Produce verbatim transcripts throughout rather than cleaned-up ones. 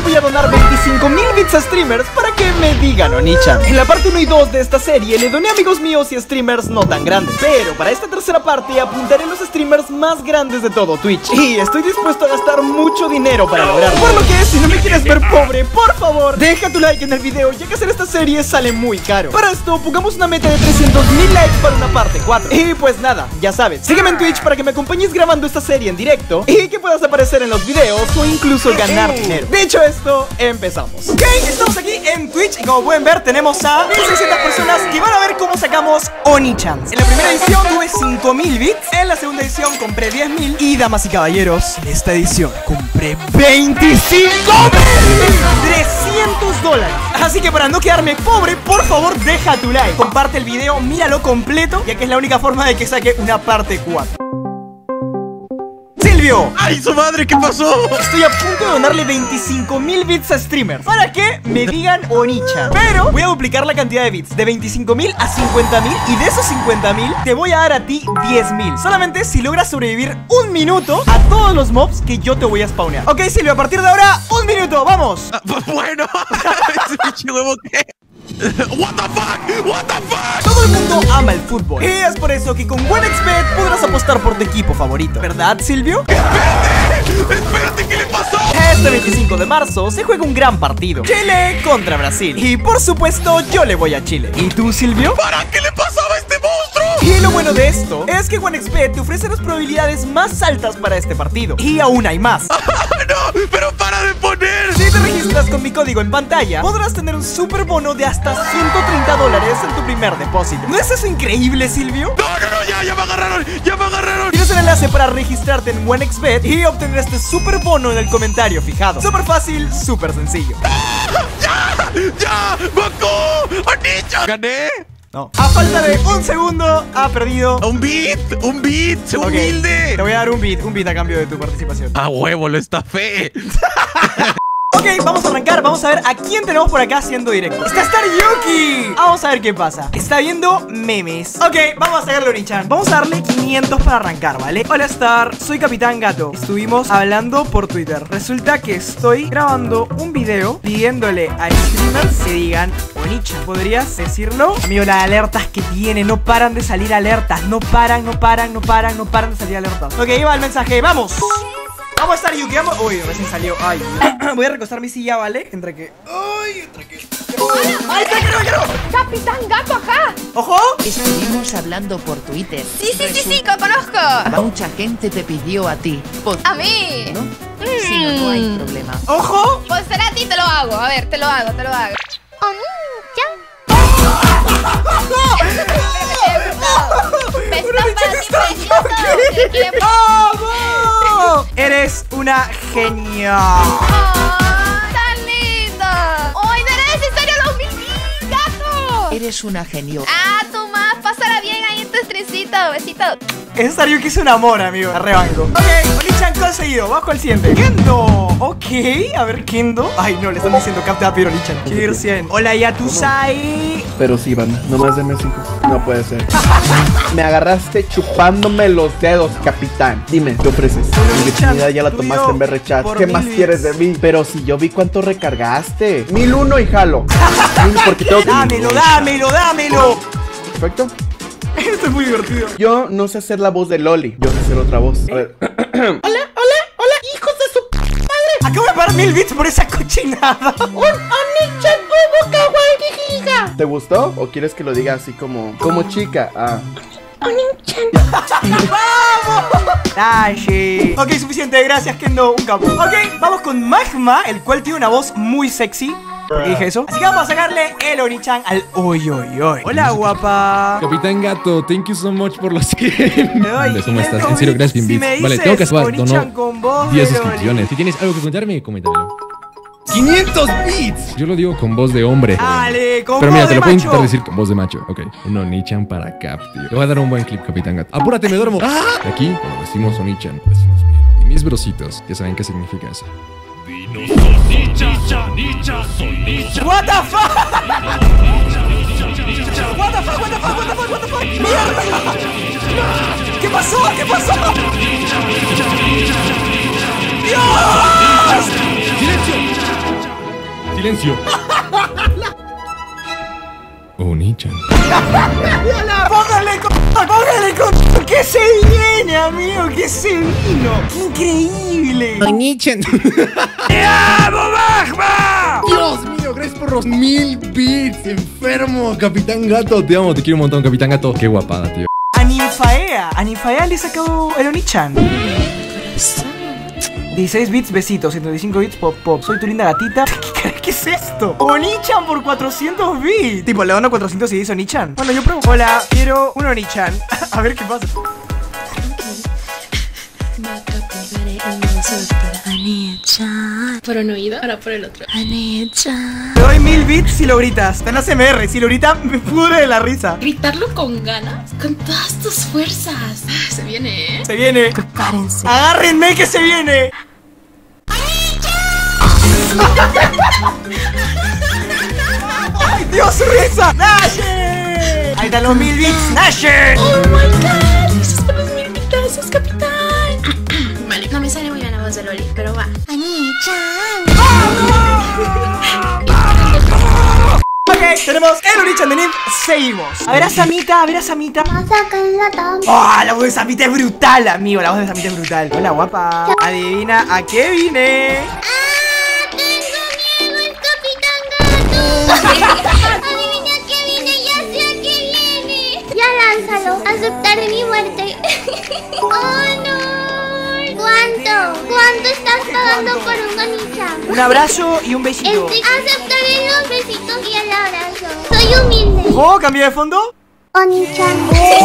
voy a donar veinticinco mil bits a streamers para que me digan Oni-chan. En la parte uno y dos de esta serie le doné a amigos míos y streamers no tan grandes, pero para esta tercera parte apuntaré a los streamers más grandes de todo Twitch, y estoy dispuesto a gastar mucho dinero para lograrlo. Por lo que, si no me quieres ver pobre, por favor, deja tu like en el video, ya que hacer esta serie sale muy caro. Para esto, pongamos una meta de trescientos mil likes para una parte cuatro. Y pues nada, ya sabes, sígueme en Twitch para que me acompañes grabando esta serie en directo y que puedas aparecer en los videos o incluso ganar dinero. Dicho esto, empezamos. Ok, estamos aquí en Twitch y como pueden ver tenemos a mil seiscientas personas que van a ver cómo sacamos Oni-chan. En la primera edición tuve cinco mil bits, en la segunda edición compré diez mil y, damas y caballeros, en esta edición compré veinticinco mil trescientos dólares. Así que para no quedarme pobre, por favor deja tu like, comparte el video, míralo completo, ya que es la única forma de que saque una parte cuatro. Silvio. ¡Ay, su madre! ¿Qué pasó? Estoy a punto de donarle veinticinco mil bits a streamers para que me digan Oni-chan. Pero voy a duplicar la cantidad de bits de veinticinco mil a cincuenta mil, y de esos cincuenta mil te voy a dar a ti diez mil. Solamente si logras sobrevivir un minuto a todos los mobs que yo te voy a spawnear. Ok, Silvio, a partir de ahora, un minuto, vamos. Ah, pues bueno. Ese pinche huevo, ¿qué? What the fuck, what the fuck. Todo el mundo ama el fútbol, y es por eso que con OneXBet podrás apostar por tu equipo favorito, ¿verdad, Silvio? ¡Espérate! ¡Espérate! ¿Qué le pasó? Este veinticinco de marzo se juega un gran partido, Chile contra Brasil, y por supuesto yo le voy a Chile. ¿Y tú, Silvio? ¿Para qué le pasaba a este monstruo? Y lo bueno de esto es que OneXBet te ofrece las probabilidades más altas para este partido, y aún hay más. ¡No! ¡Pero para de poner! Si te registras con mi código en pantalla, podrás tener un super bono de hasta ciento treinta dólares en tu primer depósito. ¿No es eso increíble, Silvio? No, no, no, ya, ya me agarraron, ya me agarraron. Tienes el enlace para registrarte en OneXBet y obtener este super bono en el comentario fijado. Súper fácil, súper sencillo. ¡Ya! ¡Ya! ¡Goku! ¡Oni-chan! ¿Gané? No. A falta de un segundo, ha perdido. ¡Un beat! ¡Un beat! ¡Sé Okay, humilde! te voy a dar un beat, un beat a cambio de tu participación. ¡A huevo, lo está fe! Ok, vamos a arrancar, vamos a ver a quién tenemos por acá haciendo directo. ¡Está Star Yuki! Vamos a ver qué pasa. Está viendo memes. Ok, vamos a sacarle Oni-chan. Vamos a darle quinientos para arrancar, ¿vale? Hola Star, soy Capitán Gato. Estuvimos hablando por Twitter. Resulta que estoy grabando un video pidiéndole a streamers que digan Oni-chan. ¿Podrías decirlo? Amigo, las alertas que tiene, no paran de salir alertas. No paran, no paran, no paran, no paran de salir alertas. Ok, ahí va el mensaje, ¡vamos! Vamos a estar Yuki, vamos. Uy, recién salió. Ay, voy a recostar mi silla, ¿vale? Entre que. Ay, entre que. ¡Ay, está, quiero, quiero! ¡Capitán Gato acá! ¡Ojo! Estuvimos hablando por Twitter. Sí, sí, sí, sí, lo conozco. Mucha gente te pidió a ti. Por- A mí. ¿No? Si no, no hay problema. ¡Ojo! Pues será a ti, te lo hago. A ver, te lo hago, te lo hago. Oni-chan. ¡Vamos! Eres una genia. ¡Oh, tan lindo! ¡Ay, Nerez, en serio, los mil gato! Eres una genio. Ah, tú más, pásala bien ahí en tu estresito. Besitos. Ese Star Yuki es un amor, amigo. La rebanco. Ok, Oni-chan conseguido. Vamos con el siguiente. Kendo. Ok, a ver, Kendo. Ay, no, le están diciendo capta a Piro Oni-chan. Cheer cien. Hola, Yatusai. Pero sí, banda, nomás deme cinco. No puede ser. Me agarraste chupándome los dedos, capitán. Dime, ¿qué ofreces? Mi virginidad ya la tomaste en B R Chat. ¿Qué más quieres de mí? Pero si yo vi cuánto recargaste. Mil uno y jalo. Mil porque tengo que... Dámelo, dámelo, dámelo. Perfecto. Esto es muy divertido. Yo no sé hacer la voz de Loli. Yo sé hacer otra voz. A ver. Hola, hola, hola, hijos de su madre. Acabo de pagar mil bits por esa cochinada. Un Oni-chan huevo kawaii giga. ¿Te gustó? ¿O quieres que lo diga así como como chica? Ah. ¡Vamos! Ay, sí. Ok, suficiente, gracias, Kendo, un capo. Ok, vamos con Magma, el cual tiene una voz muy sexy. Dije eso. Así que vamos a sacarle el Oni-chan al Oy Oy Oy. Hola, guapa. Capitán Gato, thank you so much por los cien. Ay, ¿Cómo estás? Kendo, En serio, gracias, si Bits. me Vale, dices tengo que acabar. Oni-chan Donó con voz diez de suscripciones. Si tienes algo que contarme, coméntamelo. ¡quinientos bits! Yo lo digo con voz de hombre. Dale, con Pero mira, voz te de lo puedo macho. intentar decir con voz de macho. Ok, un Oni-chan para Cap, tío. Te voy a dar un buen clip, Capitán Gato. ¡Apúrate, me duermo! ¡Ah! Aquí, cuando decimos Oni-chan, lo decimos bien. Y mis brositos, ya saben qué significa eso. What the fuck? What the fuck, what the fuck, what the fuck, what the fuck? ¡Mierda! ¿Qué pasó? ¿Qué pasó? ¡Dios! ¡Silencio! Silencio. Oni-chan. ¡Póngale con... ¡Póngale con... ¡Que se viene, amigo! ¡Que se vino! ¡Increíble! Oni-chan. Dios mío, gracias por los mil bits. Enfermo, Capitán Gato. Te amo, te quiero un montón, Capitán Gato. Qué guapada, tío. A Ninfaea. A Ninfaea le sacó el Oni-chan. dieciséis bits, besitos. ciento veinticinco bits, pop, pop. Soy tu linda gatita. ¿Qué, qué es esto? Oni-chan por cuatrocientos bits. Tipo, le dono cuatrocientos y dice Oni-chan. Bueno, yo pruebo. Hola, quiero un Oni-chan. A ver qué pasa. Por un oído, ahora por el otro. Te doy mil bits si lo gritas. Está en A S M R. Si lo gritas, me pudre de la risa. Gritarlo con ganas, con todas tus fuerzas. Ah, se viene, ¿eh? Se viene. Prepárense. Agárrenme que se viene. ¡Ay, Dios, risa! ¡Nashe! Ahí están los mil bits. ¡Nashe! Oh my god. Gracias por los mil bitazos, capitán. Vale, no me sale muy bien la voz de Loli, pero va. Ok, tenemos el Oni-chan de Nim. Seguimos. A ver a Samita, a ver a Samita. Oh, la voz de Samita es brutal, amigo. La voz de Samita es brutal. Hola, guapa. Adivina a qué vine. Adivina qué viene, ya sé a qué viene. Ya lánzalo, aceptaré mi muerte. Oh no. ¿Cuánto? ¿Cuánto estás pagando por un Oni-chan? Un abrazo y un besito. Este, aceptaré los besitos y el abrazo. Soy humilde. Oh, ¿cambié de fondo? Oni-chan.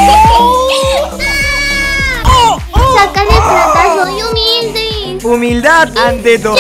Sácale plata, soy humilde. Humildad ante todo.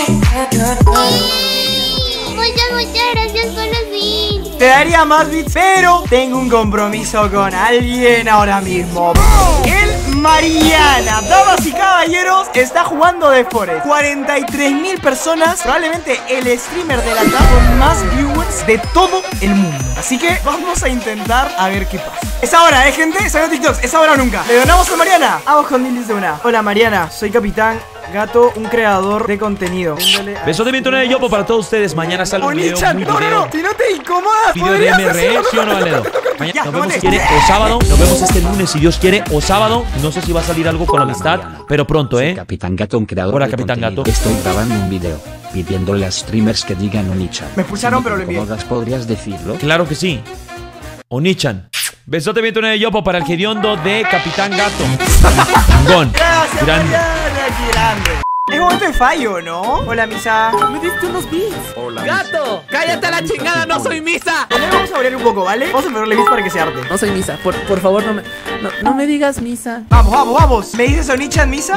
Muchas, muchas gracias por los bits. Te daría más bits, pero tengo un compromiso con alguien ahora mismo. El Mariana, damas y caballeros, está jugando de Forest. cuarenta y tres mil personas, probablemente el streamer de la tab con más viewers de todo el mundo. Así que vamos a intentar a ver qué pasa. Es ahora, eh, gente, salió TikTok, es ahora o nunca. ¿Le donamos a Mariana? Vamos con Nilis de una. Hola, Mariana, soy Capitán Gato, un creador de contenido. Beso de viento en el yopo para todos ustedes. Mañana sale un video Oni-chan, muy no, no, video. no, si no te incomodas, Video de podrías M R E, hacerlo. ¿sí o no, Aledo? Mañana Ya, nos vemos tómate. si quiere o sábado. Nos vemos este lunes si Dios quiere o sábado. No sé si va a salir algo con amistad, pero pronto, ¿eh? Capitán Gato, un creador Hola, de Capitán contenido. Gato. Estoy grabando un video pidiéndole a streamers que digan Oni-chan. Me expulsaron, Si no pero te lo envié. incomodas, ¿podrías decirlo? Claro que sí. Oni-chan. Besote viento en el yopo para el hediondo de Capitán Gato. Chingón. Gracias, Grande. Mariana, grande. Es momento de fallo, ¿no? Hola, Misa. Me diste unos bits. ¡Gato! ¡Cállate a la chingada! ¡No soy Misa! Primero vamos a abrir un poco, ¿vale? Vamos a ponerle bits para que se arte. No soy Misa. Por, por favor, no me, no, no me digas Misa. Vamos, vamos, vamos. ¿Me dices Oni-chan, Misa?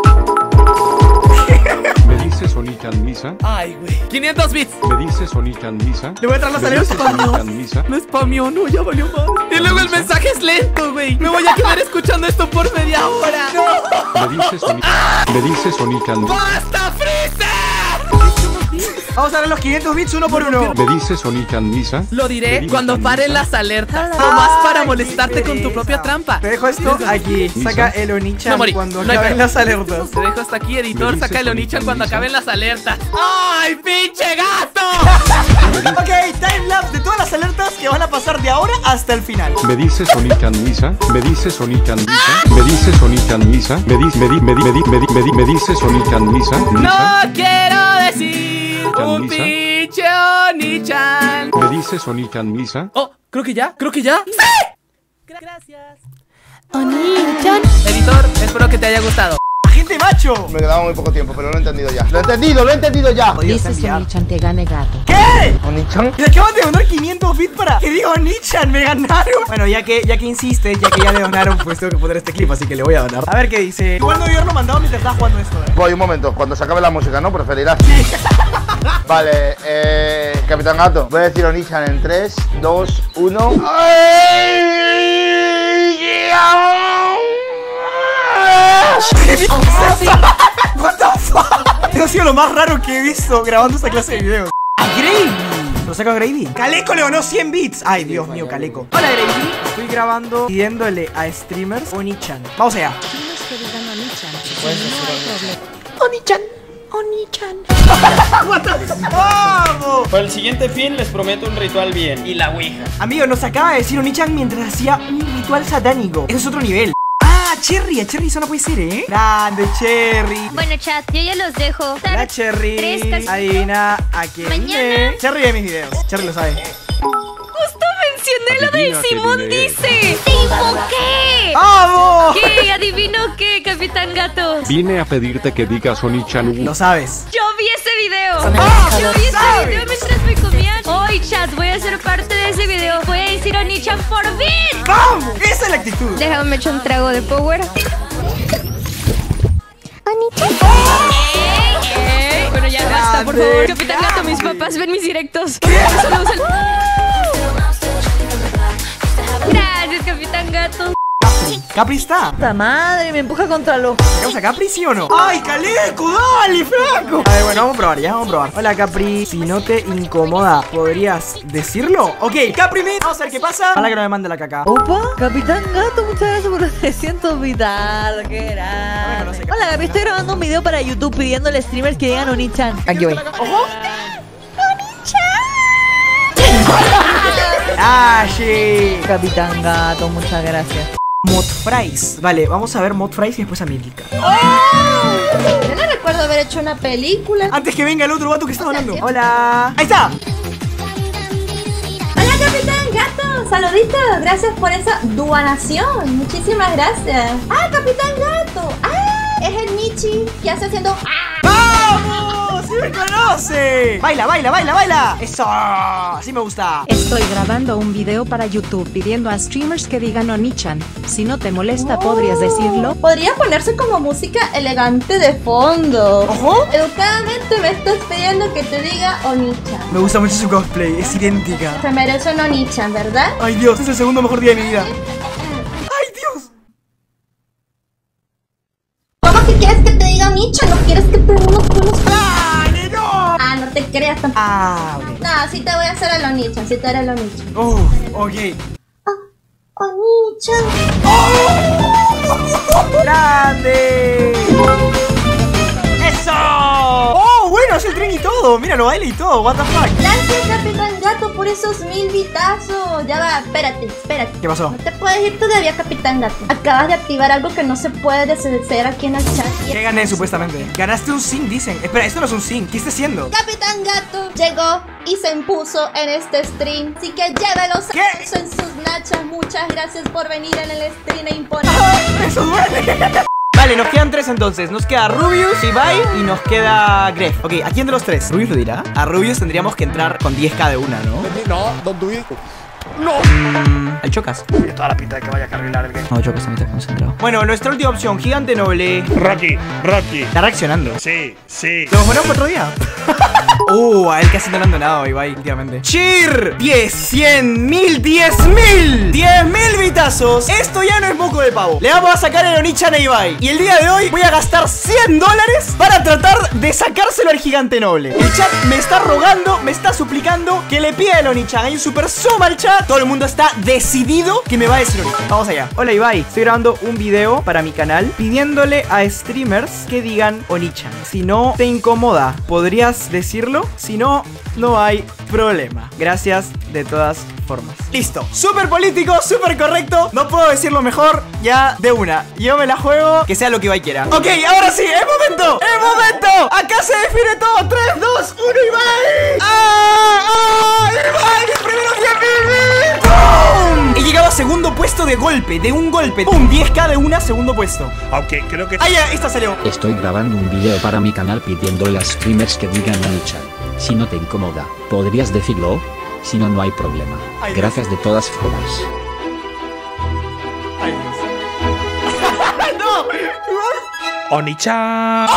¿Me dices Oni-chan Misa? Ay, güey. quinientos bits. ¿Me dices Oni-chan Misa? Le voy a traer las ¿Me alertas. dices Oni-chan Misa? No spameó, no, ya valió mal. Y luego el mensaje es lento, güey. Me voy a quedar escuchando esto por media hora. ¿Me dices Oni- ¿Me dices Oni-chan Misa? ¡Basta, Freezer! Vamos a ver los quinientos bits uno por uno. ¿Me dices Oni-chan Misa? Lo ¿Me diré dices cuando Oni-chan paren Misa? las alertas. Nomás para molestarte con tu propia trampa. Te dejo esto aquí. Saca el Oni-chan No morí. cuando No hay acaben pedo. las alertas. Te dejo hasta aquí, editor. ¿Me dices Saca el Oni-chan Oni-chan cuando Misa? acaben las alertas. ¡Ay, pinche gato! Ok, timelapse de todas las alertas que van a pasar de ahora hasta el final. ¿Me dices Oni-chan Misa? ¿Me dices Oni-chan Misa? ¿Me dices Oni-chan Misa? ¿Me di- me di- me di- me di- me di- me di- me dices Oni-chan Misa? ¿Misa? No quiero decir un Misa? pinche Oni-chan. ¿Me dices Oni-chan Misa? Oh, creo que ya, creo que ya. ¡Sí! Gracias. Oni-chan. Editor, espero que te haya gustado. ¡Agente macho! Me quedaba muy poco tiempo, pero lo he entendido ya. Lo he entendido, lo he entendido ya. Dices Oni-chan te gane gato. ¿Qué? Oni-chan. Le acaban de donar quinientos bits para que diga Oni-chan, me ganaron. Bueno, ya que, ya que insistes, ya que ya le donaron, pues tengo que poner este clip, así que le voy a donar. A ver qué dice. Igual no debí haberlo mandado mientras estaba jugando esto, eh. Voy un momento, cuando se acabe la música, ¿no? Preferirás. Vale, eh. Capitán Gato, voy a decir Oni-chan en tres, dos, uno. What the fuck? Esto ha sido lo más raro que he visto grabando esta clase de videos. ¡A Grady! ¿Lo saco a Grady? Caleco le donó cien bits. Ay, Dios mío, Caleco. Hola, Grady. Estoy grabando pidiéndole a streamers Oni-chan. Vamos allá. Oni-chan. Oni-chan. What the... ¡Vamos! Para el siguiente fin les prometo un ritual bien. Y la ouija. Amigo, nos acaba de decir Onichan mientras hacía un ritual satánico. Eso es otro nivel. Ah, Cherry, a Cherry eso no puede ser, ¿eh? Grande, Cherry. Bueno, chat, yo ya los dejo. Hola, Cherry. Tres casitas. Adivina a quién Mañana. vine. Cherry ve mis videos. Cherry lo sabe. Justo mencioné lo del Simón dice. ¡Te invoqué! ¡Vamos! ¿Qué? ¿Adivino qué, Capitán Gato? Vine a pedirte que digas Onichan. Lo sabes. Yo vi ese video. ¡Ah! Yo ¡Lo vi ese sabes! video mientras me comía. Hoy, chat, voy a ser parte de ese video. Voy a decir Onichan por fin. ¡Vamos! Esa es la actitud. Déjame echar un trago de power. Bueno, ya basta, por favor. Capitán Gato, mis papás ven mis directos. Solo usan- Gracias, Capitán Gato. Capri está. ¡Puta madre! Me empuja contra los... ¿Sacamos a Capri, sí o no? ¡Ay, Caleco! ¡Dale, flaco! A ver, bueno, vamos a probar, ya, vamos a probar. Hola, Capri. Si no te incomoda, ¿podrías decirlo? Ok, Capri, me... vamos a ver qué pasa. Ojalá que no me mande la caca. Opa, Capitán Gato, muchas gracias por los trescientos vital. ¡Qué grande! no sé, Hola, Gaby, estoy grabando un video para YouTube pidiéndole a streamers que digan Onichan. Aquí voy. ¡Ojo! ¡Ah, sí! Capitán Gato, muchas gracias. Mod Fries. Vale, vamos a ver Mod Fries y después a Mítica. Yo no recuerdo haber hecho una película. Antes que venga el otro gato que estaba hablando. Hola. ¡Ahí está! Hola, Capitán Gato. Saluditos. Gracias por esa donación. Muchísimas gracias. Ah, Capitán Gato. Ah, es el Michi que hace haciendo... ¡Vamos! ¡Sí me conoce! ¡Baila, baila, baila, baila! ¡Eso! ¡Así me gusta! Estoy grabando un video para YouTube pidiendo a streamers que digan Onichan. Si no te molesta, ¿podrías decirlo? Podría ponerse como música elegante de fondo. ¡Ojo! Educadamente me estás pidiendo que te diga Onichan. Me gusta mucho su cosplay, es idéntica. Se merece un Onichan, ¿verdad? Ay, Dios, es el segundo mejor día de mi vida. ¡Ay, Dios! ¿Cómo que quieres que te diga Onichan? ¿No quieres que te dé unos buenos... ¡Dale, no! Ah, no te creas tampoco. Ah, ok. No, sí te voy a hacer el Onichan, sí te haré el Onichan. Oh, ok. Onichan. ¡Grande! ¡Eso! ¡Oh, bueno! Es el tren y todo. Mira, lo baila y todo. What the fuck. Gracias, Capitán Gato, por esos mil vitazos. Ya va, espérate, espérate. ¿Qué pasó? No te puedes ir todavía, Capitán Gato. Acabas de activar algo que no se puede deshacer aquí en el chat. ¿Qué gané supuestamente? Ganaste un zinc, dicen. Espera, esto no es un zinc. ¿Qué está haciendo? Capitán Gato llegó y se impuso en este stream. Así que llévelos ¿Qué? en sus nachas. Muchas gracias por venir en el stream e imponer. ¡Eso duele! Vale, nos quedan tres entonces. Nos queda Rubius, Ibai y nos queda Gref. Ok, ¿a quién de los tres? ¿Rubius lo dirá? A Rubius tendríamos que entrar con diez k de una, ¿no? No, don't do it. ¡No! Mm, ¿Hay Chocas? Tiene toda la pinta de que vaya a carrilar el game. No, Chocas, no te has concentrado. Bueno, nuestra última opción, Gigante Noble. Rocky, Rocky. Está reaccionando. Sí, sí. ¿Lo hemos ganado otro día? Uh, a él casi no le han donado, Ibai, últimamente. ¡Cheer! diez, cien, mil, diez mil. diez mil vitazos. Esto ya no es moco de pavo. Le vamos a sacar el Onichan a Ibai. Y el día de hoy voy a gastar cien dólares para tratar de sacárselo al Gigante Noble. El chat me está rogando, me está suplicando que le pida el Onichan. Hay un super suma al chat. Todo el mundo está decidido que me va a decir Onichan. Vamos allá. Hola, Ibai. Estoy grabando un video para mi canal pidiéndole a streamers que digan Onichan. Si no te incomoda, ¿podrías decirlo? Si no, no hay problema. Gracias de todas formas. Listo. Súper político, súper correcto. No puedo decirlo mejor. Ya de una. Yo me la juego. Que sea lo que Ibai quiera. Ok, ahora sí. ¡Es momento! ¡Es momento! Acá se define todo. tres, dos, uno, Ibai. ¡Ah! ¡Ah! ¡Ibai! ¡Mis primeros diez mil! ¡Pum! He llegado a segundo puesto de golpe. De un golpe. ¡Pum! diez k de una, segundo puesto. Aunque creo que... ¡Ah, ya! Esta salió. Estoy grabando un video para mi canal pidiéndole a streamers que digan Onichan. Si no te incomoda, ¿podrías decirlo? Si no, no hay problema. Ay, Gracias de todas formas. Ay, Dios. ¡No! Onichan.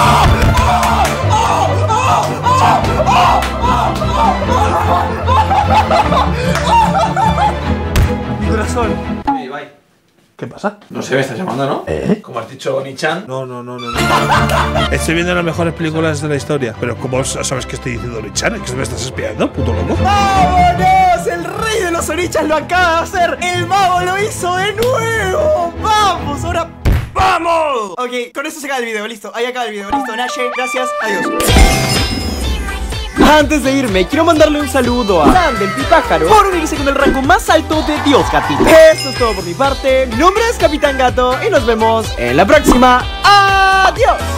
Mi corazón. Hey, bye. ¿Qué pasa? No sé, me estás llamando, ¿no? ¿Eh? Como has dicho Onichan. No, no, no, no, no. Estoy viendo las mejores películas de la historia. Pero ¿cómo sabes que estoy diciendo Onichan? ¿Que me estás espiando, puto loco? ¡Vámonos! El rey de los Onichans lo acaba de hacer. El mago lo hizo de nuevo. ¡Vamos! Ahora... ¡vamos! Ok, con eso se acaba el video. Listo. Ahí acaba el video. Listo, Naye. Gracias. Adiós. Antes de irme, quiero mandarle un saludo a San del Pipájaro por unirse con el rango más alto de Dios Gatito. Esto es todo por mi parte. Mi nombre es Capitán Gato y nos vemos en la próxima. ¡Adiós!